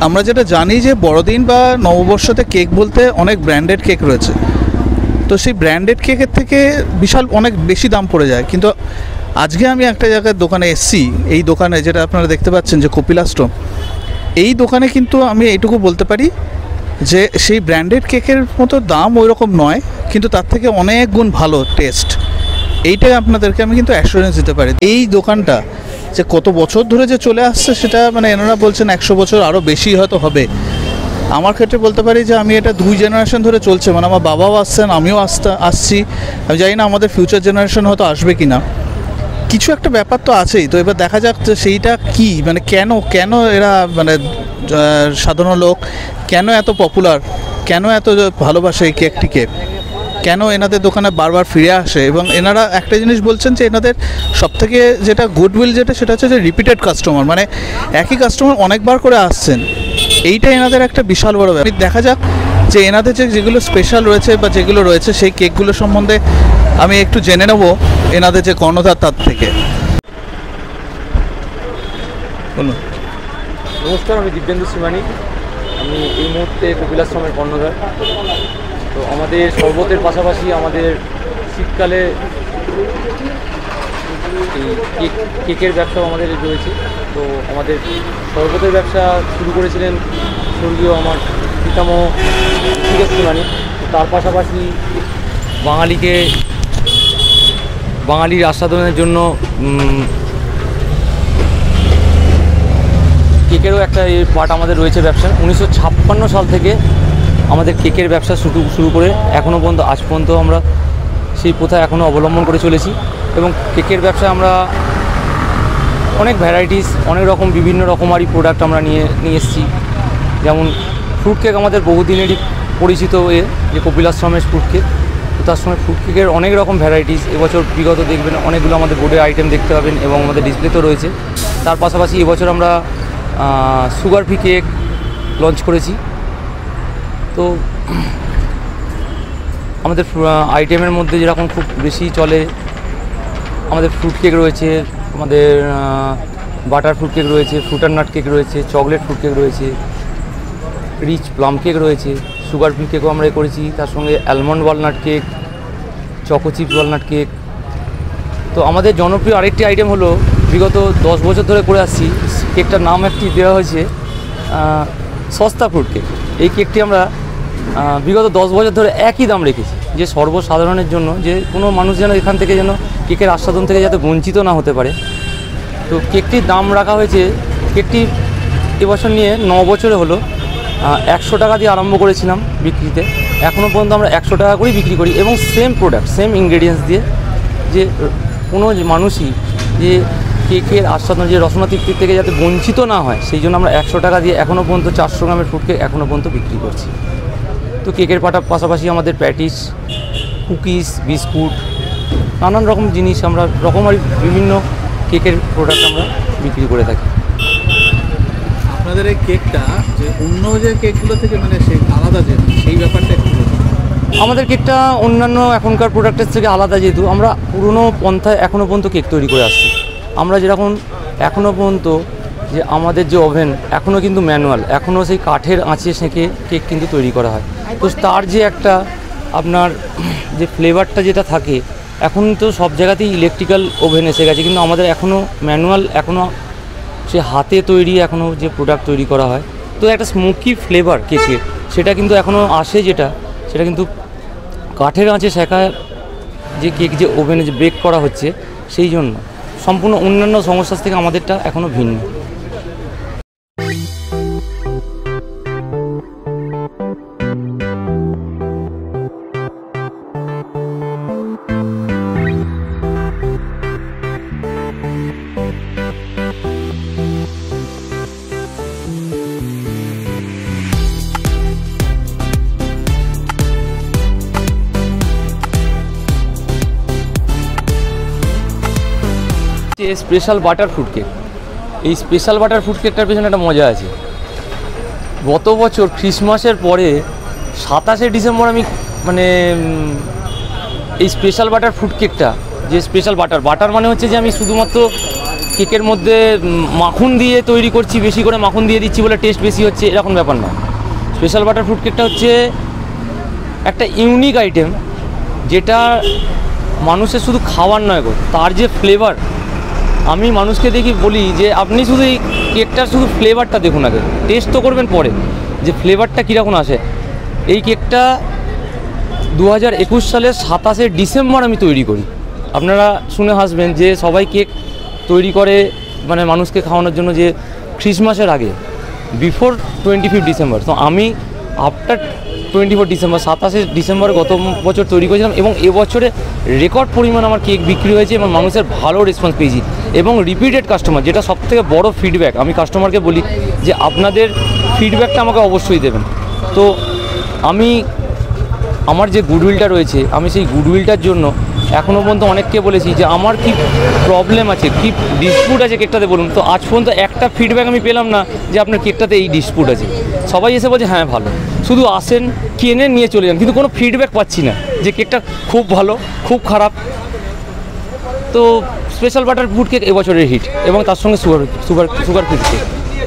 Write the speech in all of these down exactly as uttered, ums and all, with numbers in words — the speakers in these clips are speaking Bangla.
আমরা যেটা জানি যে বড়দিন বা নববর্ষতে কেক বলতে অনেক ব্র্যান্ডেড কেক রয়েছে, তো সেই ব্র্যান্ডেড কেকের থেকে বিশাল অনেক বেশি দাম পড়ে যায়। কিন্তু আজকে আমি একটা জায়গায় দোকানে এসছি, এই দোকানে যেটা আপনারা দেখতে পাচ্ছেন যে কপিলাস্ট্রম, এই দোকানে কিন্তু আমি এইটুকু বলতে পারি যে সেই ব্র্যান্ডেড কেকের মতো দাম ওই রকম নয়, কিন্তু তার থেকে অনেক গুণ ভালো টেস্ট। এইটাই আপনাদেরকে আমি কিন্তু অ্যাসুরেন্স দিতে পারি। এই দোকানটা যে কত বছর ধরে যে চলে আসছে সেটা মানে এনারা বলছেন একশো বছর আরও বেশি হয়তো হবে। আমার ক্ষেত্রে বলতে পারি যে আমি এটা দুই জেনারেশন ধরে চলছে, মানে আমার বাবাও আসছেন, আমিও আসতে আসছি। আমি জানি না আমাদের ফিউচার জেনারেশন হয়তো আসবে কি না, কিছু একটা ব্যাপার তো আছেই। তো এবার দেখা যাক যে সেইটা কি, মানে কেন কেন এরা মানে সাধারণ লোক কেন এত পপুলার, কেন এত ভালোবাসে এই কেকটিকে, কেন এনাদের দোকানে বারবার ফিরে আসে। এবং এনারা একটা জিনিস বলছেন যে এনাদের সবথেকে যেটা গুডউইল যেটা সেটা হচ্ছে যে রিপিটেড কাস্টমার, মানে একই কাস্টমার অনেকবার করে আসছেন, এইটা এনাদের একটা বিশাল বড় ব্যাপার। দেখা যাক যে এনাদের যে যেগুলো স্পেশাল রয়েছে বা যেগুলো রয়েছে সেই কেকগুলো সম্বন্ধে আমি একটু জেনে নেব এনাদের যে কর্ণধার তার থেকে। বলুন। নমস্কার, আমি দিব্যেন্দু শ্রীমানি, আমি এই মুহূর্তে কপিলাশ্রমের কর্ণধার। তো আমাদের শরবতের পাশাপাশি আমাদের শীতকালে এই কেক কেকের ব্যবসাও আমাদের রয়েছে। তো আমাদের শরবতের ব্যবসা শুরু করেছিলেন স্বর্গীয় আমার পিতামহ ঋষিকেশ শ্রীমানি। তো তার পাশাপাশি বাঙালিকে বাঙালির আস্বাদনের জন্য কেকেরও একটা এই পার্ট আমাদের রয়েছে ব্যবসা। উনিশশো ছাপ্পান্ন সাল থেকে আমাদের কেকের ব্যবসা শুরু শুরু করে এখনও পর্যন্ত আজ পর্যন্ত আমরা সেই প্রথা এখনও অবলম্বন করে চলেছি। এবং কেকের ব্যবসায় আমরা অনেক ভ্যারাইটিস, অনেক রকম বিভিন্ন রকমারি প্রোডাক্ট আমরা নিয়ে নিয়ে এসেছি। যেমন ফ্রুট কেক আমাদের বহুদিনেরই পরিচিত এ যে কপিলাশ্রমের ফ্রুট কেক। তো তার সঙ্গে ফ্রুট কেকের অনেক রকম ভ্যারাইটিস এবছর বিগত দেখবেন অনেকগুলো আমাদের বোর্ডের আইটেম দেখতে পাবেন এবং আমাদের ডিসপ্লেতেও রয়েছে। তার পাশাপাশি এবছর আমরা সুগার ফ্রি কেক লঞ্চ করেছি। তো আমাদের আইটেমের মধ্যে যেরকম খুব বেশি চলে আমাদের ফ্রুট কেক রয়েছে, আমাদের বাটার ফ্রুট কেক রয়েছে, ফ্রুট অ্যান্ড নাট কেক রয়েছে, চকলেট ফ্রুট কেক রয়েছে, রিচ প্লাম কেক রয়েছে, সুগার ফ্রি কেকও আমরা করেছি। তার সঙ্গে almond walnut cake, choco chip walnut cake. তো আমাদের জনপ্রিয় আরেকটি আইটেম হলো বিগত দশ বছর ধরে করে আসছি, কেকটার নাম একটি দেওয়া হয়েছে সস্তা ফ্রুট কেক। এই কেকটি আমরা বিগত দশ বছর ধরে একই দাম রেখেছি, যে সর্বসাধারণের জন্য, যে কোনো মানুষ যেন এখান থেকে যেন কেকের আস্বাদন থেকে যাতে বঞ্চিত না হতে পারে। তো কেকটির দাম রাখা হয়েছে, কেকটি এবছর নিয়ে ন বছরে হলো, একশো টাকা দিয়ে আরম্ভ করেছিলাম বিক্রিতে, এখনও পর্যন্ত আমরা একশো টাকা করেই বিক্রি করি এবং সেম প্রোডাক্ট সেম ইনগ্রেডিয়েন্টস দিয়ে, যে কোনো মানুষই যে কেকের আস্বাদন যে রসনা তৃপ্তির থেকে যাতে বঞ্চিত না হয় সেই জন্য আমরা একশো টাকা দিয়ে এখনও পর্যন্ত চারশো গ্রামের ফ্রুট কেক এখনও পর্যন্ত বিক্রি করছি। তো কেকের পাটার পাশাপাশি আমাদের প্যাটিস, কুকিজ, বিস্কুট, নানান রকম জিনিস আমরা রকমারি বিভিন্ন কেকের প্রোডাক্ট আমরা বিক্রি করে থাকি। আপনাদের এই কেকটা যে অন্য যে কেকগুলো থেকে মানে সেই আলাদা, যে সেই ব্যাপারটা একটু আমাদের কেকটা অন্যান্য এখনকার প্রোডাক্টের থেকে আলাদা, যেহেতু আমরা পুরনো পন্থায় এখনও পর্যন্ত কেক তৈরি করে আসছি। আমরা যেরকম এখনও পর্যন্ত যে আমাদের যে ওভেন এখনও কিন্তু ম্যানুয়াল, এখনও সেই কাঠের আঁচে সেঁকে কেক কিন্তু তৈরি করা হয়। তো তার যে একটা আপনার যে ফ্লেভারটা যেটা থাকে, এখন তো সব জায়গাতেই ইলেকট্রিক্যাল ওভেন এসে গেছে, কিন্তু আমাদের এখনও ম্যানুয়াল, এখনও সে হাতে তৈরি এখনও যে প্রোডাক্ট তৈরি করা হয়। তো একটা স্মোকি ফ্লেভার কেকের সেটা কিন্তু এখনও আসে, যেটা সেটা কিন্তু কাঠের আঁচে শেখা যে কেক যে ওভেনে যে বেক করা হচ্ছে, সেই জন্য সম্পূর্ণ অন্যান্য সংস্থার থেকে আমাদেরটা এখনও ভিন্ন। স্পেশাল বাটার ফ্রুট কেক, এই স্পেশাল বাটার ফ্রুট কেকটার পেছনে একটা মজা আছে। গত বছর ক্রিসমাসের পরে সাতাশে ডিসেম্বর আমি মানে এই স্পেশাল বাটার ফ্রুট কেকটা, যে স্পেশাল বাটার বাটার মানে হচ্ছে যে আমি শুধুমাত্র কেকের মধ্যে মাখন দিয়ে তৈরি করছি, বেশি করে মাখন দিয়ে দিচ্ছি বলে টেস্ট বেশি হচ্ছে, এরকম ব্যাপার না। স্পেশাল বাটার ফ্রুট কেকটা হচ্ছে একটা ইউনিক আইটেম, যেটা মানুষের শুধু খাওয়ার নয় গো, তার যে ফ্লেভার। আমি মানুষকে দেখি বলি যে আপনি শুধু এই কেকটার শুধু ফ্লেভারটা দেখুন আগে, টেস্ট তো করবেন পরে, যে ফ্লেভারটা কীরকম আসে। এই কেকটা দু হাজার একুশ সালের সাতাশে ডিসেম্বর আমি তৈরি করি। আপনারা শুনে হাসবেন যে সবাই কেক তৈরি করে মানে মানুষকে খাওয়ানোর জন্য যে ক্রিসমাসের আগে, বিফোর টোয়েন্টি ফিফথ ডিসেম্বর। তো আমি আফটার টোয়েন্টি ফোর ডিসেম্বর, সাতাশে ডিসেম্বর গত বছর তৈরি করেছিলাম, এবং এবছরে রেকর্ড পরিমাণ আমার কেক বিক্রি হয়েছে এবং মানুষের ভালো রেসপন্স পেয়েছি এবং রিপিটেড কাস্টমার, যেটা সবথেকে বড় ফিডব্যাক। আমি কাস্টমারকে বলি যে আপনাদের ফিডব্যাকটা আমাকে অবশ্যই দেবেন। তো আমি আমার যে গুডউইলটা রয়েছে, আমি সেই গুডউইলটার জন্য এখনও পর্যন্ত অনেককে বলেছি যে আমার কি প্রবলেম আছে, কি ডিসপুট আছে কেকটাতে বলুন। তো আজ পর্যন্ত একটা ফিডব্যাক আমি পেলাম না যে আপনার কেকটাতে এই ডিসপুট আছে। সবাই এসে বলছে হ্যাঁ ভালো, শুধু আসেন কিনে নিয়ে চলে যান, কিন্তু কোনো ফিডব্যাক পাচ্ছি না যে কেকটা খুব ভালো, খুব খারাপ। তো স্পেশাল বাটার ফ্রুট কেক এবছরের হিট, এবং তার সঙ্গে sugar sugar sugar free cake.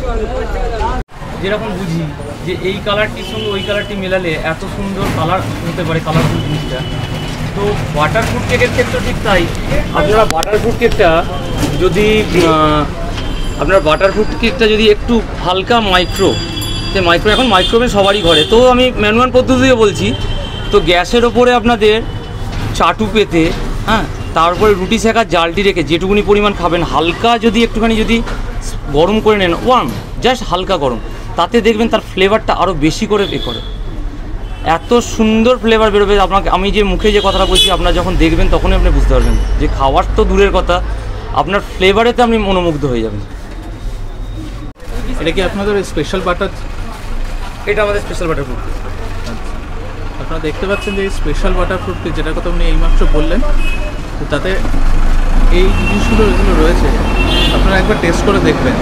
যেরকম বুঝি যে এই কালারটির সঙ্গে ওই কালারটি মেলালে এত সুন্দর কালার হতে পারে, কালারফুল জিনিসটা। তো বাটার ফ্রুট কেকের ক্ষেত্রে ঠিক তাই। আপনারা বাটার ফ্রুট কেকটা যদি আপনার বাটার ফ্রুট কেকটা যদি একটু হালকা মাইক্রো, যে মাইক্রো এখন মাইক্রোওভেন সবারই ঘরে, তো আমি ম্যানুয়াল পদ্ধতিও বলছি। তো গ্যাসের ওপরে আপনাদের চাটু পেতে, হ্যাঁ, তারপরে রুটি শেখার জালটি রেখে যেটুকুনি পরিমাণ খাবেন, হালকা যদি একটুখানি যদি গরম করে নেন, ওয়ার্ম জাস্ট হালকা গরম, তাতে দেখবেন তার ফ্লেভারটা আরও বেশি করে এ করে, এত সুন্দর ফ্লেভার বেরোবে। আপনাকে আমি যে মুখে যে কথাটা বলছি, আপনারা যখন দেখবেন তখনই আপনি বুঝতে পারবেন যে খাওয়ার তো দূরের কথা, আপনার ফ্লেভারেতে আপনি মনোমুগ্ধ হয়ে যাবেন। এটা কি আপনাদের স্পেশাল বাটার? এটা আমাদের স্পেশাল বাটার ফ্রুট। আপনারা দেখতে পাচ্ছেন যে এই স্পেশাল বাটার ফ্রুট যেটার কথা আপনি এইমাত্র বললেন, তো তাতে এই জিনিসগুলো এগুলো রয়েছে, আপনারা একবার টেস্ট করে দেখবেন।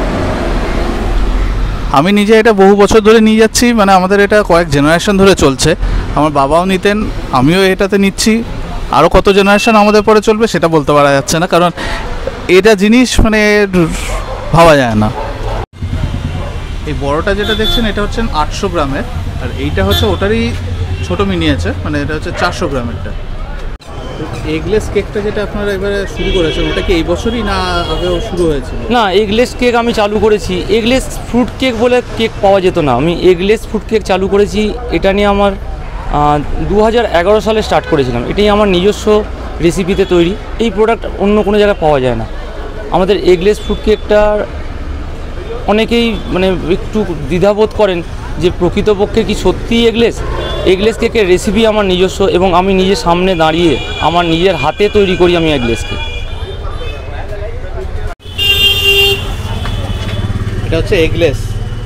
আমি নিজে এটা বহু বছর ধরে নিয়ে যাচ্ছি, মানে আমাদের এটা কয়েক জেনারেশন ধরে চলছে। আমার বাবাও নিতেন, আমিও এটাতে নিচ্ছি, আরও কত জেনারেশন আমাদের পরে চলবে সেটা বলতে পারা যাচ্ছে না, কারণ এটা জিনিস মানে ভাবা যায় না। এই বড়টা যেটা দেখছেন এটা হচ্ছে আটশো গ্রামের, আর এইটা হচ্ছে ওটারই ছোটো মিনিয়েচার, মানে এটা হচ্ছে চারশো গ্রামেরটা। এগলেস কেকটা যেটা আপনারা এবারে শুরু করেছেন, ওটা কি এই বছরই না আগেও শুরু হয়েছিল? না, এগলেস কেক আমি চালু করেছি। এগলেস ফ্রুট কেক বলে কেক পাওয়া যেত না, আমি এগলেস ফ্রুট কেক চালু করেছি। এটা নিয়ে আমার দু হাজার এগারো সালে স্টার্ট করেছিলাম। এটাই আমার নিজস্ব রেসিপিতে তৈরি, এই প্রোডাক্ট অন্য কোনো জায়গায় পাওয়া যায় না। আমাদের এগলেস ফ্রুট কেকটার অনেকেই মানে একটু দ্বিধাবোধ করেন যে প্রকৃতপক্ষে কি সত্যিই এগলেস। এগলেস কেকের রেসিপি আমার নিজস্ব, এবং আমি নিজের সামনে দাঁড়িয়ে আমার নিজের হাতে তৈরি করি আমি এগলেস কেক। এটা হচ্ছে এগলেস,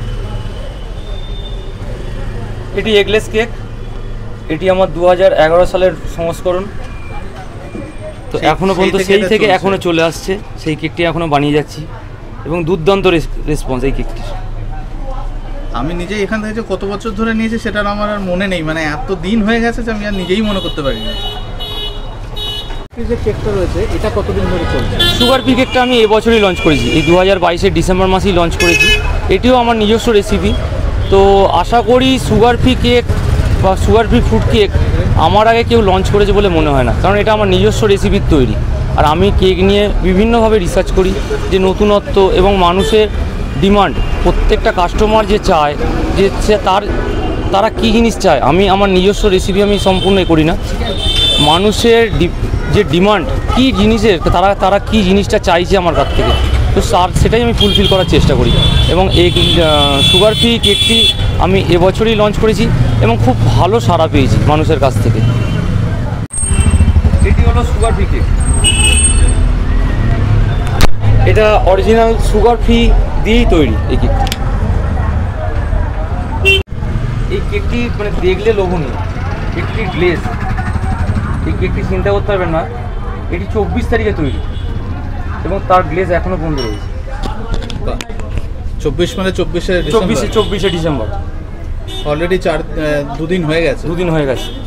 এটি এগলেস কেক। এটি আমার দু হাজার এগারো সালের সংস্করণ। তো এখনও পর্যন্ত সেই থেকে এখনও চলে আসছে, সেই কেকটি এখনও বানিয়ে যাচ্ছি, এবং দুর্দান্ত রেসপন্স এই কেকটির। আমি নিজেই এখান থেকে যে কত বছর ধরে নিয়েছি সেটা আমার আর মনে নেই, মানে এত দিন হয়ে গেছে যে আমি আর নিজেই মনে করতে পারি না। এই যে কেকটা রয়েছে এটা কতদিন ধরে চলছে? সুগার ফ্রি কেকটা আমি এবছরই লঞ্চ করেছি, এই দু হাজার বাইশের ডিসেম্বর মাসেই লঞ্চ করেছি। এটিও আমার নিজস্ব রেসিপি। তো আশা করি সুগার ফ্রি কেক বা সুগার ফ্রি ফ্রুট কেক আমার আগে কেউ লঞ্চ করেছে বলে মনে হয় না, কারণ এটা আমার নিজস্ব রেসিপির তৈরি। আর আমি কেক নিয়ে বিভিন্নভাবে রিসার্চ করি, যে নতুনত্ব এবং মানুষের ডিমান্ড, প্রত্যেকটা কাস্টমার যে চায় যে সে তার তারা কী জিনিস চায়, আমি আমার নিজস্ব রেসিপি আমি সম্পূর্ণ করি না। মানুষের যে ডিমান্ড কী জিনিসের, তারা তারা কী জিনিসটা চাইছে আমার কাছ থেকে, তো তার সেটাই আমি ফুলফিল করার চেষ্টা করি। এবং এই সুগার ফ্রি কেকটি আমি এবছরই লঞ্চ করেছি এবং খুব ভালো সাড়া পেয়েছি মানুষের কাছ থেকে। এটি হলো সুগার ফ্রি কেক। এটা অরিজিনাল সুগার ফ্রি দিয়েই তৈরি এই কেকটি। এই কেকটি মানে দেখলে লোভনীয়, কেকটি গ্লেজ। এই কেকটি চিন্তা করতে পারবেন না, এটি চব্বিশ তারিখে তৈরি এবং তার গ্লেজ এখনও বন্ধ রয়েছে। চব্বিশ মানে চব্বিশে চব্বিশে চব্বিশে ডিসেম্বর, অলরেডি চার দুদিন হয়ে গেছে দুদিন হয়ে গেছে